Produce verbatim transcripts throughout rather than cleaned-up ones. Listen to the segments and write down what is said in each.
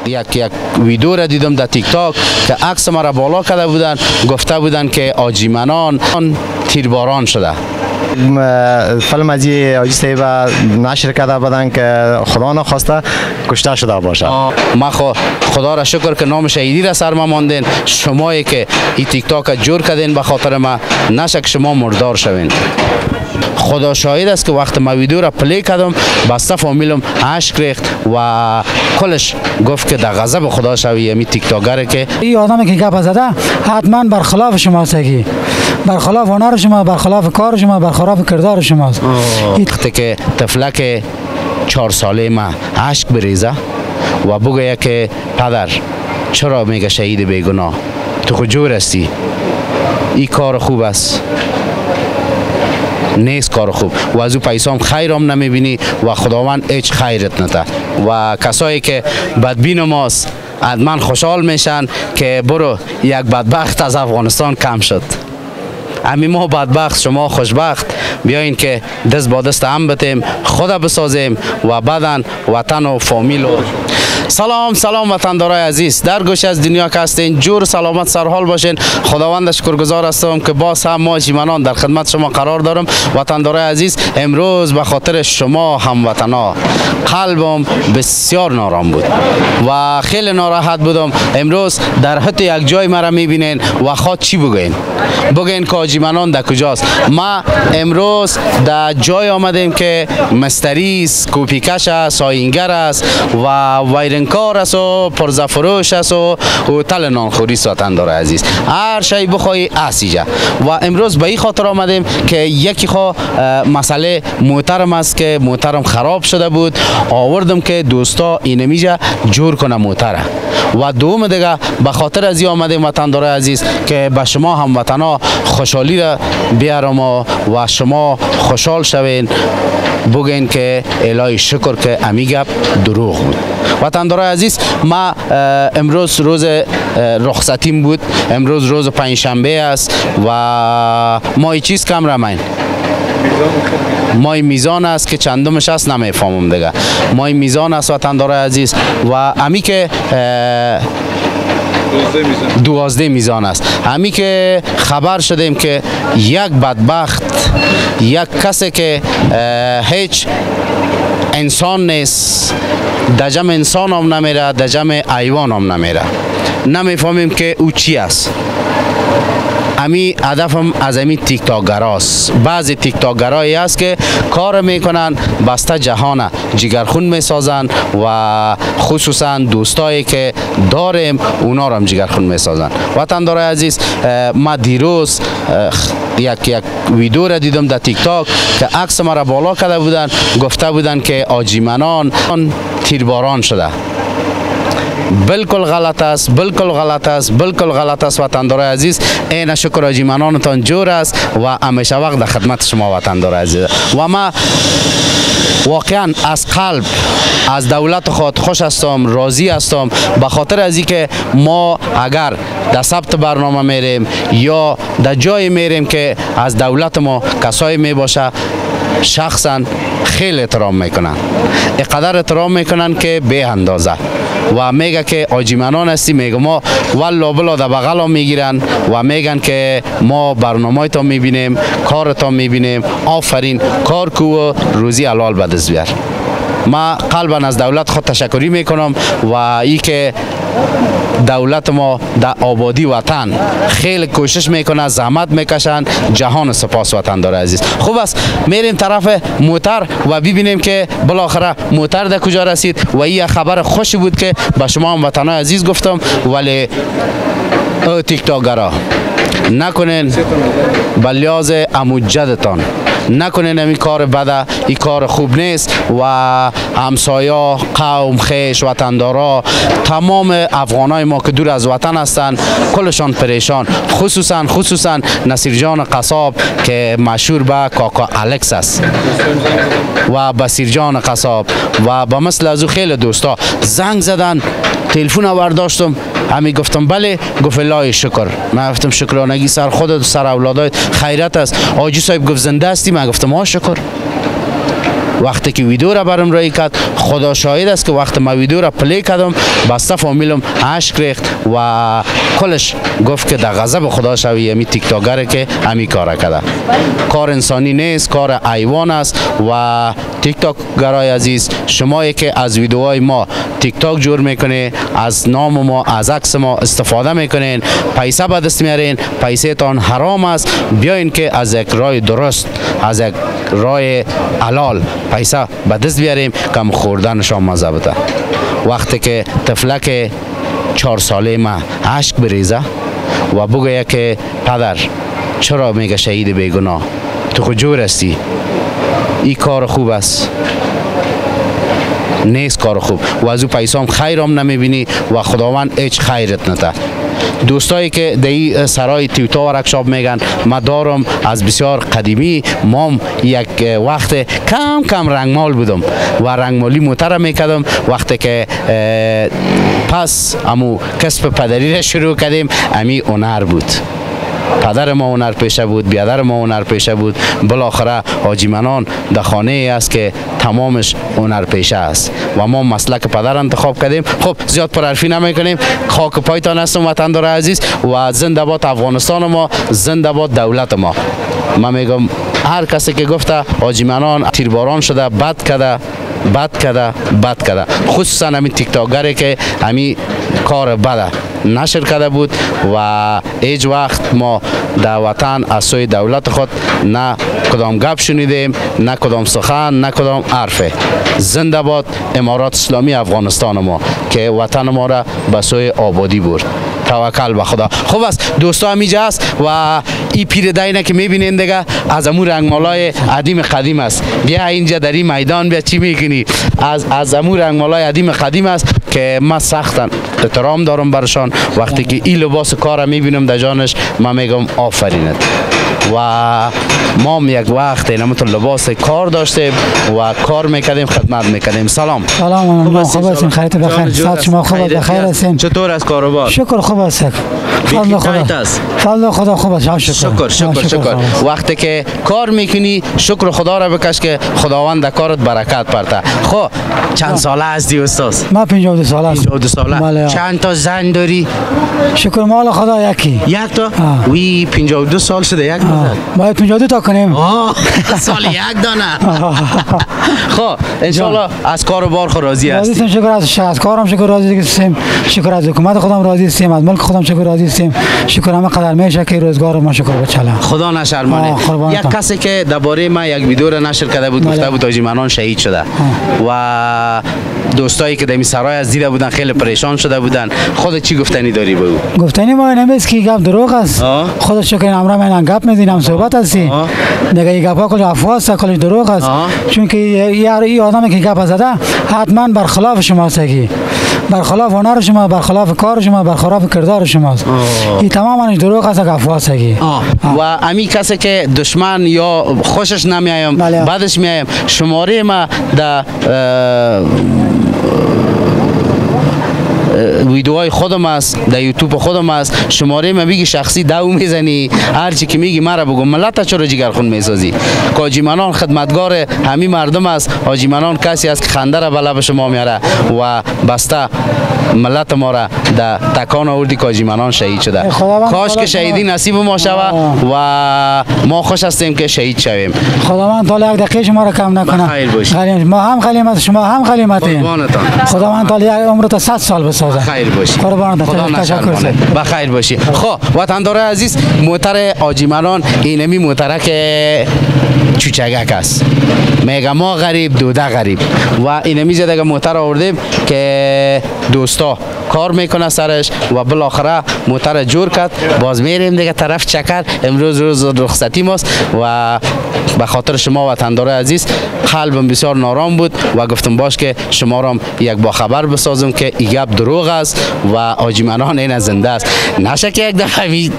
یک یک ویدیو را دیدم در تیک تاک که عکس ما را بالا کرده بودن، گفته بودن که آجیمنان تیرباران شده. فیلم از یه آجی صاحب نشر کرده بودن که خدا نخواسته کشته شده باشه. ما خو خدا را شکر که نام شهیدی را سر ما ماندین. شمایی که این تیک تاک جور کردین به خاطر ما، نشک شما مردار شوین. خدا شاهد است که وقت ما ویدیو را پلی کردم بسته فامیلم اشک ریخت و کلش گفت که در غضب خدا شوی. امی تیک تاکره که این آدمی که گپ زده حتما برخلاف شما سگی، برخلاف هنر شما، برخلاف کار شما، برخلاف کردار شماست. وقتی که طفلک چهار ساله ما اشک بریزه و بگه که پدر چرا میگه شهید بیگناه، تو خود جور هستی، این کار خوب است نیست کار خوب و از او پیسام خیرم نمیبینی و خداوند هیچ خیرت نده. و کسایی که بدبین ماست حتما خوشحال میشن که برو یک بدبخت از افغانستان کم شد. امی ما بدبخت، شما خوشبخت، بیاین که دست با دست هم بتیم، خدا بسازیم و بعداً وطن و فامیل و سلام سلام وطندارای عزیز، در گوشه از دنیا که هستین جور سلامت سرحال باشین. خداوند شکرگزار هستم که باز هم ما جیمنان در خدمت شما قرار دارم. وطندارای عزیز، امروز به خاطر شما هموطنا قلبم بسیار نارام بود و خیلی ناراحت بودم. امروز در حتی یک جای مرا میبینین و خواهد چی بگین؟ بگین که جیمنان در کجاست؟ ما امروز در جای آمدیم که مستری است، کوپیکش است، ساینگر است و ویرنکار است و پرزفروش است و هتل نانخوری است. وطندار عزیز، هر شی بخوای اسیجا. و امروز به این خاطر آمدیم که یکی خو مسئله موترم است که موترم خراب شده بود، آوردم که دوستا اینمیجا جور کنه موتره. و دوم دیگه به خاطر از این آمدیم وطندار عزیز که به شما هم وطنا خوشحالی را بیارم و شما خوشحال شوین، بگین که الهی شکر که امی گپ دروغ بود. وطندارای عزیز، ما امروز روز رخصتیم بود، امروز روز پنجشنبه است و ما ای چیز کم رمین مای میزان است که چندمش است نمیفهمم دیگه. مای میزان است وطندارای عزیز و امی که دوازده میزان است. همی که خبر شدیم که یک بدبخت، یک کسی که هیچ انسان نیست، در جمع انسان هم نمیره، در جمع حیوان هم نمیره، نمیفهمیم که او چی است. امی هدفم از امی تیک تاک گراست. بعضی تیک تاک گرایی است که کار میکنن بسته جهان جگرخون میسازن و خصوصا دوستایی که داریم اونا رو هم جگرخون میسازن. وطندارای عزیز، ما دیروز یک یک ویدیو را دیدم در تیک تاک که عکس ما را بالا کرده بودن، گفته بودن که آجیمنان تیرباران شده. بالکل غلط است، بالکل غلط است، بالکل غلط است. وطندارای عزیز، این شکر آجیمنانتان جور است و همیشه وقت در خدمت شما وطندارای عزیز. و ما واقعا از قلب از دولت خود خوش هستم، راضی هستم به خاطر از اینکه ما اگر در ثبت برنامه میریم یا در جای میریم که از دولت ما کسایی می باشه، شخصا خیلی احترام میکنن، اینقدر احترام میکنن که به اندازه و میگه که آجیمنان هستی، میگه ما والله بلا در بغل هم میگیرن و میگن که ما برنامه تا میبینیم، کارتا میبینیم، آفرین کار کو و روزی حلال به دست بیار. ما قلبا از دولت خود تشکری میکنم و ای که دولت ما در آبادی وطن خیلی کوشش میکنه، زحمت میکشن، جهان سپاس وطندار عزیز. خوب است، میریم طرف موتر و ببینیم که بالاخره موتر در کجا رسید و این خبر خوشی بود که به شما هم وطنای عزیز گفتم. ولی او تیک تاک گرا نکنین به لحاظ اموجدتان، نکنین این کار بده، این کار خوب نیست و همسایا، قوم، خیش، وطندارا، تمام افغانای ما که دور از وطن هستن کلشان پریشان، خصوصا خصوصا نصیر جان قصاب که مشهور به کاکا الکس است و بصیر جان قصاب و با مثل از او خیلی دوستا زنگ زدن، تلفن آورداشتم، همی گفتم بله، گفت الله شکر. من گفتم شکرانگی سر خودت و سر اولادایت، خیرت است. آجی صاحب گفت زنده هستی؟ من گفتم آه شکر. وقتی که ویدیو را برام رای کرد، خدا شاهد است که وقتی ما ویدیو را پلی کردم بسته فامیلم اشک ریخت و کلش گفت که در غضب خدا شوی امی تیک تاکر که امی کار کرده. کار انسانی نیست، کار حیوان است. و تیک تاک گرای عزیز، شما که از ویدیوهای ما تیک تاک جور میکنه، از نام ما از عکس ما استفاده میکنین، پیسه به دست میارین، پیسه تان حرام است. بیاین که از یک راه درست، از یک راه حلال پیسه به دست بیاریم کم خوردنشان مزه بده. وقتی که طفلک چهار ساله ما عشق بریزه و بگه که پدر چرا میگه شهید بیگناه، تو خود جور هستی، این کار خوب است؟ نیست کار خوب. و از او پیسام خیرم نمیبینی و خداوند هیچ خیرت نده. دوستایی که در سرای تویوتا ورکشاپ میگن، ما دارم از بسیار قدیمی. مام یک وقت کم کم رنگمال بودم و رنگمالی موتر میکردم. وقتی که پس امو کسب پدری را شروع کردیم، امی هنر بود. پدر ما هنر پیشه بود، بیادر ما هنر پیشه بود. بالاخره حاجی منان در خانه ای است که تمامش هنر پیشه است و ما مسلک پدر انتخاب کردیم. خب زیاد پرحرفی نمی کنیم. خاک پایتان هستم وطندار عزیز و زنده باد افغانستان ما، زنده باد دولت ما. من میگم هر کسی که گفته حاجی منان تیرباران شده، بد کرده، بد کرده، بد کرده، خصوصا همین تیک تاکری که همین کار بده نشر کرده بود و هیچ وقت ما در وطن از سوی دولت خود نه کدام گپ شنیدیم، نه کدام سخن، نه کدام حرفه. زنده باد امارات اسلامی افغانستان ما که وطن ما را به سوی آبادی برد. توکل به خدا. خوب است دوستا، همیجا است و این پیر دینه که میبینین دیگه از امور رنگمالای قدیم قدیم است. بیا اینجا در این میدان بیا چی میکنی؟ از از امور رنگمالای قدیم قدیم است که من سختن احترام دارم برشان. وقتی که این لباس کار میبینم در جانش، من میگم آفرینت. و ما یک وقت اینمون لباس کار داشتیم و کار میکردیم، خدمت میکردیم. سلام. سلام. ما خوب هستیم، خیرت بخیر. صحت شما خوب است؟ بخیر هستین؟ چطور است کاروبار؟ شکر خوب است. فضل خدا. فضل خدا خوب است. شکر. شکر شکر شکر. وقتی که کار میکنی شکر خدا را بکش که خداوند در کارت برکت پرته. خب چند ساله هستی استاد؟ ما پنجاه و دو ساله هستم. پنجاه و دو ساله. چند تا زن داری؟ شکر مال خدا یکی. یک تا؟ وی پنجاه و دو سال شده یک تا؟ باید پنجاه و دو تا کنیم. آه سال یک دانه. خب انشالله از کاروبار خود راضی هستی؟ راضی هستم. شکر از از کارم شکر راضی هستم. شکر از حکومت خودم راضی هستم، از ملک خودم شکر راضی هستم. شکر همه قدر میشه که روزگار ما شکر بچلا. خدا نشرمانه. یک کسی که درباره ما یک ویدیو را نشر کرده بود، گفته بود حاجی منان شهید شده و دوستایی که در این سرای از دیده بودن خیلی پریشان شده بودن. خودت چی گفتنی داری به او؟ گفتنی ما نمیست که گپ دروغ است. خودش شکر امرا من گپ میدینم صحبت هستی. دیگه این گپا کل افوا است، کل دروغ است. چون که یار این آدمی که گپ زده حتما برخلاف شما است، برخلاف هنر شما، برخلاف کار شما، برخلاف کردار شماست. این تماما دروغ است، افوا است. و امی کسی که دشمن یا خوشش نمیایم، بعدش میایم، شماره ما در ویدیوهای خودم است، در یوتیوب خودم است. شماره من میگی شخصی دو میزنی، هر چی که میگی مرا بگو. ملت چرا جگرخون میسازی؟ که حاجی منان خدمتگار همین مردم است. حاجی منان کسی است که خنده را به لب شما میاره و بسته ملت ما را در تکان آوردی که حاجی منان شهید شده. کاش که شهیدی نصیب ما شود و ما خوش هستیم که شهید شویم. خداوند تا یک دقیقه شما را کم نکنه. خیر باشید. ما هم غنیمت، شما هم غنیمتین. خداوند تا یک عمرت صد سال بسازه. خیر باشی. قربان خدا نشرمانه. بخیر باشی. خب وطندار عزیز، موتر حاجی منان اینمی موتره که چوچگک است. میگه ما غریب دوده غریب و اینمی زده موتر آوردیم که دوستا کار میکنه سرش و بالاخره موتر جور کرد. باز میریم دیگه طرف چکر. امروز روز رخصتی ماست و به خاطر شما وطندار عزیز قلبم بسیار نارام بود و گفتم باش که شما را یک با خبر بسازم که این گپ دروغ است و حاجی منان این زنده است. نشه که یک دفعه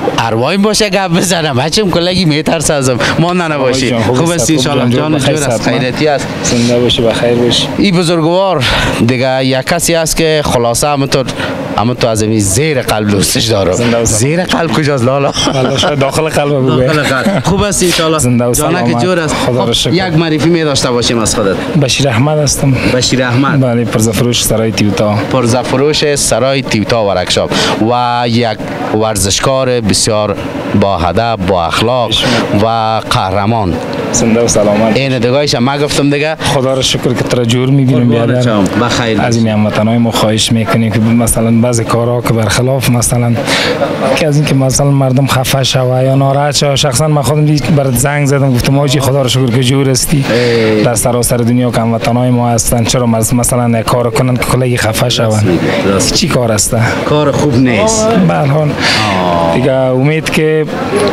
ارواحیم باشه گپ بزنم بچم کلگی میترسه ازم ما نباشی خوب است ان شاء الله جان جور است خیرتی است زنده باشی بخیر باشی این بزرگوار دیگه یک کسی است که خلاصه همونطور همونطور از این زیر قلب دوستش دارم زیر قلب کجاست لالا والله شاید داخل قلب بگوی داخل قلب خوب است ان شاء الله زنده و سلامت جانک جور است خدا را شکر یک معرفی می داشته باشیم از خودت بشیر احمد هستم بشیر احمد بله پرزفروش سرای تیوتا پرزفروش سرای تیوتا ورکشاپ و یک ورزشکار بسیار با هدف با اخلاق و قهرمان زنده و سلامت این دگایش ما گفتم دیگه خدا را شکر که ترا جور میبینیم بیادر بخیر از این هموطنای ما خواهش میکنیم که مثلا بعضی کارها که برخلاف مثلا که از اینکه مثلا مردم خفه شوه یا ناراحت شوه شخصا من خودم دید برات زنگ زدم گفتم آجی خدا را شکر که جور استی در سراسر دنیا که هموطنای ما هستن چرا مثلا یک کار کنن که کلی خفه شون چی کار است کار خوب نیست به هر حال دیگه امید که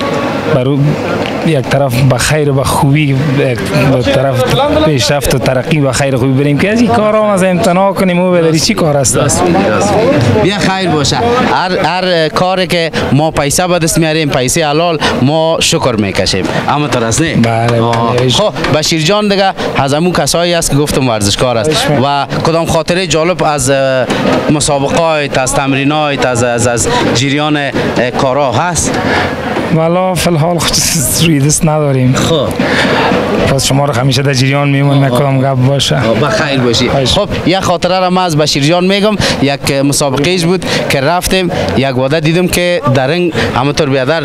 برو یک طرف به خیر و خوبی یک طرف پیشرفت و ترقی و خیر خوبی بریم که از این کارها از امتناع کنیم و بداری چی کار است بیا خیر باشه هر هر کاری که ما پیسه به دست میاریم پیسه حلال ما شکر میکشیم اما طور است نه بله بله خب بشیر جان دیگه از همون کسایی است که گفتم ورزشکار است و کدام خاطره جالب از مسابقات از تمرینات از از از جریان کارا هست والا فی الحال روی دست نداریم خب پس شما رو همیشه در جریان میمون نکنم گپ باشه بخیر باشی خب یک خاطره را ما از بشیر جان میگم یک مسابقه بود که رفتیم یک واده دیدم که در این همونطور بیادر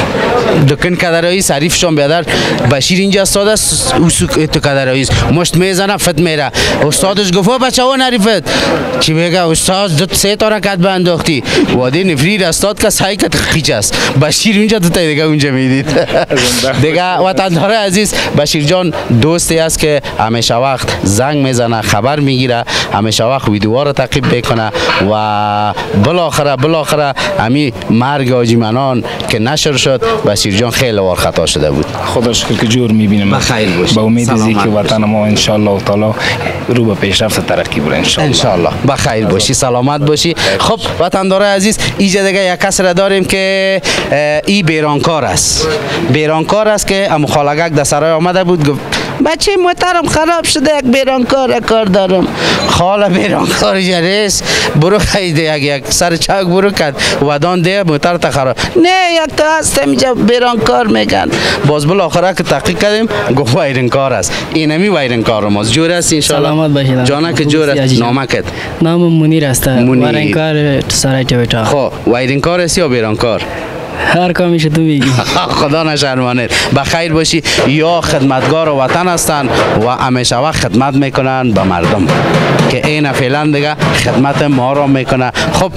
دکن کدرایی سریفشان بیادر بشیر اینجا استاد است او تو کدرایی مشت میزنه فت میره استادش گفت بچه ها نریفت چی بگه استاد دو سه تا رکعت به انداختی واده نفریر استاد که سعی که قیچ است بشیر اینجا دو تا دیگه اونجا میدید دیگه وطندار عزیز بشیر جان دوستی است که همیشه وقت زنگ میزنه خبر میگیره همیشه وقت ویدیوها رو تعقیب میکنه و بالاخره بالاخره امی مرگ حاجی منان که نشر شد بشیر جان خیلی وار خطا شده بود خدا شکر که جور میبینیم بخیر باشی با امید ازی که وطن ما ان شاء الله تعالی رو به پیشرفت ترقی بره ان شاء الله بخیر باشی سلامت باشی خب وطندار عزیز اینجا دیگه یک کس را داریم که ای بیرانکار است بیرانکار است که ام خالگک در سرای آمده بود گفت بچه محترم خراب شده یک بیرانکار کار دارم خاله بیرانکار جریس برو خیده یک یک سر چاک برو کد ودان ده محتر تا خراب نه یک تا هست اینجا بیرانکار میگن باز بالاخره که تحقیق کردیم گفت ویرانکار است اینمی ویرانکار ماست جور است ان شاء الله سلامت باشید جانک جور است نامکت نام منیر است ویرانکار سرای تیوتا خب ویرانکار است یا بیرانکار هر کامیش تو میگی خدا نشرمانه بخیر باشی یا خدمتگار وطن هستن و همیشه وقت خدمت میکنن به مردم که این فعلا دیگه خدمت ما را میکنه خب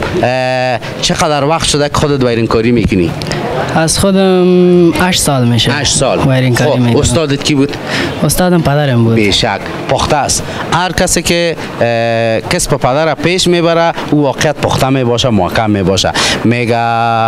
چقدر وقت شده که خودت ویرانکاری میکنی از خودم هشت سال میشه هشت سال ویرانکاری خب میکنم استادت کی بود استادم پدرم بود بیشک پخته است هر کسی که کسب پدر پیش میبره او واقعیت پخته میباشه محکم میباشه میگه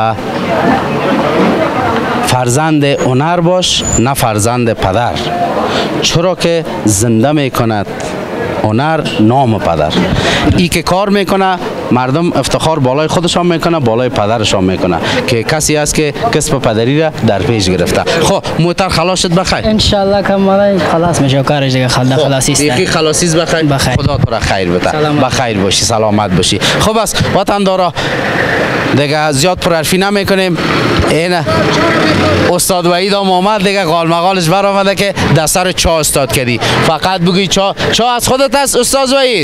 فرزند هنر باش نه فرزند پدر چرا که زنده میکند هنر نام پدر ای که کار میکنه مردم افتخار بالای خودشان میکنه بالای پدرشان میکنه که کسی است که کسب پدری را در پیش گرفته خب موتر خلاص شد بخیر ان شاء الله کاملا خلاص میشه کارش دیگه خلاص خلاصی است یکی خلاصیز بخیر بخیر. خدا تو را خیر بده بخیر باشی سلامت باشی خب بس وطن دارا دیگه زیاد پرحرفی نمیکنیم این استاد وحید هم آمد دیگه قال مقالش بر آمده که در سر چا استاد کردی فقط بگی چا چا از خودت است استاد وحید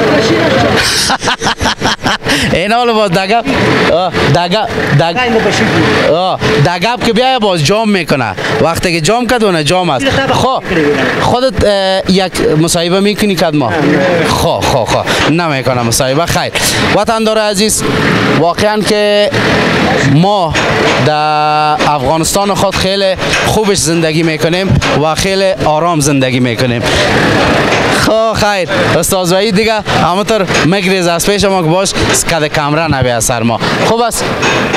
این حال باز دگب دگب دگب که بیای باز جام میکنه وقتی که جام کد اونه جام است خب خودت یک مصاحبه میکنی کد ما خب خب خب نمیکنه مصاحبه خیر وطن داره عزیز واقعا که ما در افغانستان خود خیلی خوبش زندگی میکنیم و خیلی آرام زندگی میکنیم خب خیر استاد وحید دیگه همونطور مگریز از پیش ما که باش سکد کامرا نبی از سر ما خوب است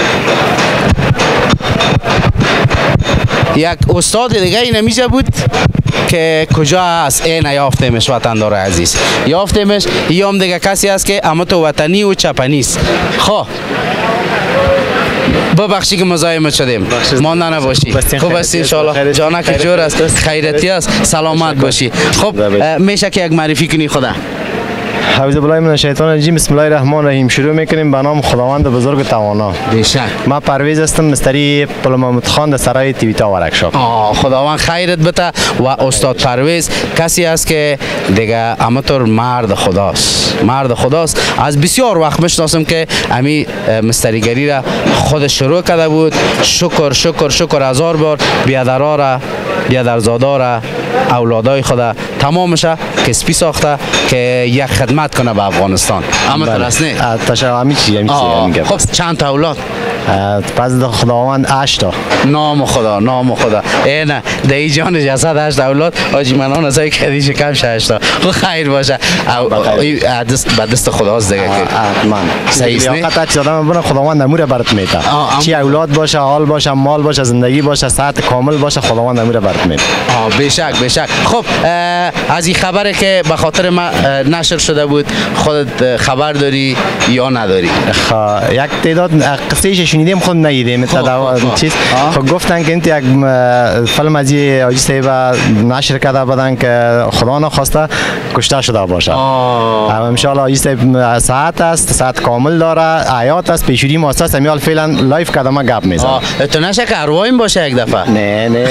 یک استاد دیگه این میشه بود که کجا است این یافتیمش وطندار عزیز یافتیمش یا هم دیگه کسی است که اما تو وطنی و چپنی است خب ببخشی که مزاحمت شدیم مانده نباشی خوب است ان شاء الله جانک جور است خیرتی است سلامت باشی خب میشه که یک معرفی کنی خدا اعوذ بالله من الشیطان الرجیم بسم الله الرحمن الرحیم شروع میکنیم به نام خداوند بزرگ توانا بیشک من پرویز هستم مستری پل محمود خان در سرای تیویتا ورکشاپ خداوند خیرت بده و استاد پرویز کسی است که دیگه همطور مرد خداست مرد خداست از بسیار وقت میشناسم که امی مستریگری را خود شروع کرده بود شکر شکر شکر هزار بار بیادرها را بیادرزادا را اولادای خدا تمامش کسبی ساخته که یک خدمت کنه به افغانستان اما درست نه تشکر همین چی همین چی خب چند تا اولاد پس خداوند هشت تا نام خدا نام خدا ای نه دایی جان جسد هشت اولاد آجی منان ازای کدیش کم هشت تا خیر باشه دست به دست خداست دیگه من صحیح نه قطعا چیز آدم بنا خداوند امور برات میده چی اولاد باشه حال باشه مال باشه زندگی باشه صحت کامل باشه خداوند امور برات میده بیشک بیشک خب از این خبری که به خاطر ما نشر شده بود خودت خبر داری یا نداری یک تعداد قصهش شنیدیم خود ندیدیم مثلا چیز خب گفتن که انت یک فیلم از آجی صاحب نشر کرده بودن که خدا نخواسته کشته شده باشه ان شاء الله آجی صاحب صحت است صحت کامل داره حیات است پیشوری ماست است امیال فعلا لایف کدام گپ میزنه تو نشه که ارواحیم باشه یک دفعه نه نه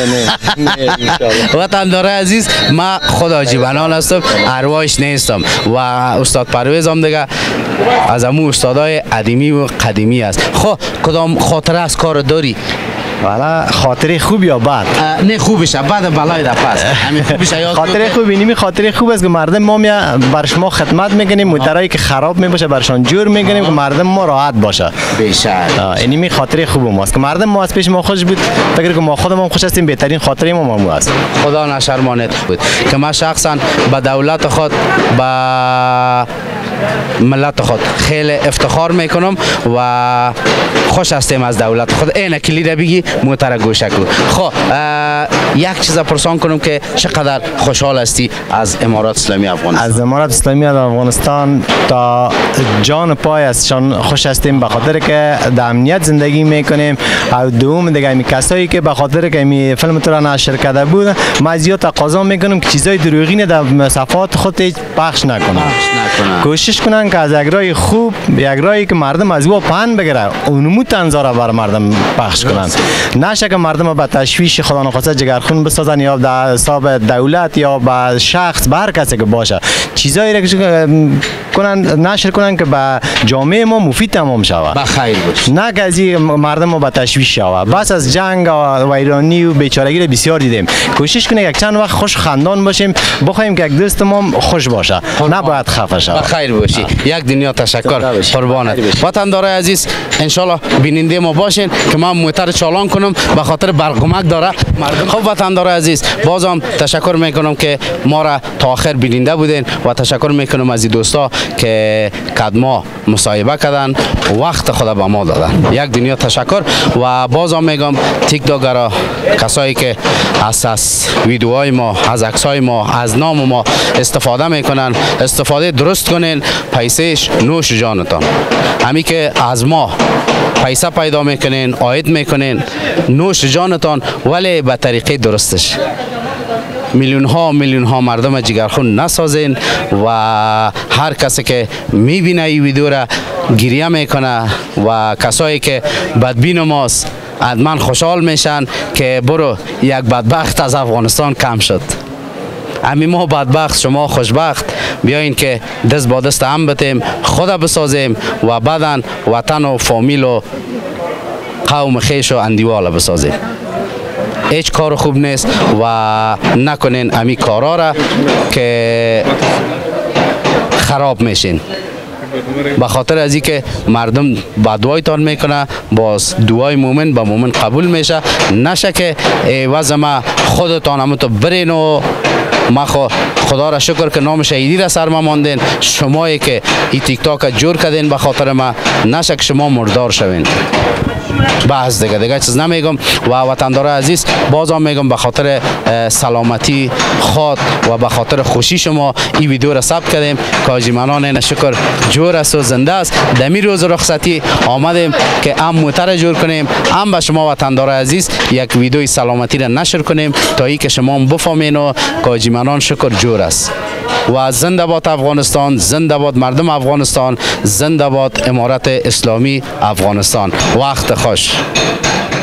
نه وطندار عزیز ما خود حاجی بنان هستم ارواحش نیستم و استاد پرویز هم دیگه از امو استادای قدیمی و قدیمی است خب کدام خاطره از کار داری والا خاطره خوب یا بد نه خوبشه بعد بلای در پس همین خوبشه یاد خاطره خوب اینمی خاطره خوب است که مردم ما می بر شما خدمت میکنیم موترایی که خراب می باشه برشان جور میکنیم که مردم ما راحت باشه بیشتر اینمی خاطره خوب ماست که مردم ما از پیش ما خوش بود فکر که ما خودمون خوش هستیم بهترین خاطره ما ما است خدا نشرمانت بود که ما شخصا به دولت خود با ملت خود خیلی افتخار میکنم و خوش هستیم از دولت خود این کلیده بگی موتر گوشه کو خب یک چیز پرسان کنم که چقدر خوشحال هستی از امارات اسلامی افغانستان از امارات اسلامی افغانستان تا جان پای ازشان خوش هستیم به خاطر که در امنیت زندگی میکنیم و دوم دیگه می کسایی که به خاطر که می فیلم تو را نشر کرده بود ما زیاد تقاضا میکنم که چیزای دروغین در صفحات خود پخش نکنن کوشش کنن که از یک رای خوب یک رایی که مردم از او پند بگیره اونمو تنظاره بر مردم پخش کنن نشه که مردم به تشویش خدا نخواسته جگرخون بسازن یا در حساب دولت یا به شخص به هر کسی که باشه چیزایی را که کنن نشر کنن که به جامعه ما مفید تمام شود بخیر باشه نه که از این مردم ما به تشویش شود بس از جنگ و ویرانی و بیچارگی را بسیار دیدیم کوشش کنه یک چند وقت خوش خندان باشیم بخوایم که یک دوست ما خوش باشه نه باید خفه شود بخیر باشی یک دنیا تشکر قربانت وطندارای عزیز ان شاء الله بیننده ما باشین که من موتر چالان کنم به خاطر برقمک داره خب وطندارای عزیز بازم تشکر میکنم که ما را تا آخر بیننده بودین و تشکر میکنم از این دوستا که قدما مصاحبه کردن وقت خدا به ما دادن یک دنیا تشکر و بازم میگم تیک تاکرها کسایی که از ویدیوهای ما از عکسای ما از نام ما استفاده میکنن استفاده درست کنین پیسهش نوش جانتان همی که از ما پیسه پیدا میکنین عاید میکنین نوش جانتان ولی به طریقه درستش میلیون ها میلیون ها مردم جگرخون نسازین و هر کسی که میبینه این ویدیو را گریه میکنه و کسایی که بدبین ماست حتما خوشحال میشن که برو یک بدبخت از افغانستان کم شد امی ما بدبخت شما خوشبخت بیاین که دست با دست هم بتیم خدا بسازیم و بعدن وطن و فامیل و قوم خیش و اندیوال بسازیم هیچ کار خوب نیست و نکنین امی کارا را که خراب میشین به خاطر از اینکه مردم با دعایتان میکنه باز دعای مومن به مومن قبول میشه نشه که عوض ما خودتان همون تو برین و ما خو خدا را شکر که نام شهیدی را سر ما ماندین شمایی که این تیک تاک جور کردین به خاطر ما نشه که شما مردار شوین بس دیگه دیگه چیز نمیگم. و وطندار عزیز بازم میگم به خاطر سلامتی خود و به خاطر خوشی شما این ویدیو را ثبت کردیم که حاجی منان این شکر جور است و زنده است. دمی روز رخصتی آمدیم که هم موتر جور کنیم، هم به شما وطندار عزیز یک ویدیوی سلامتی را نشر کنیم تا ای که شما بفهمین و که حاجی منان شکر جور است. و زنده باد افغانستان، زنده باد مردم افغانستان، زنده باد امارت اسلامی افغانستان. وقت خوش.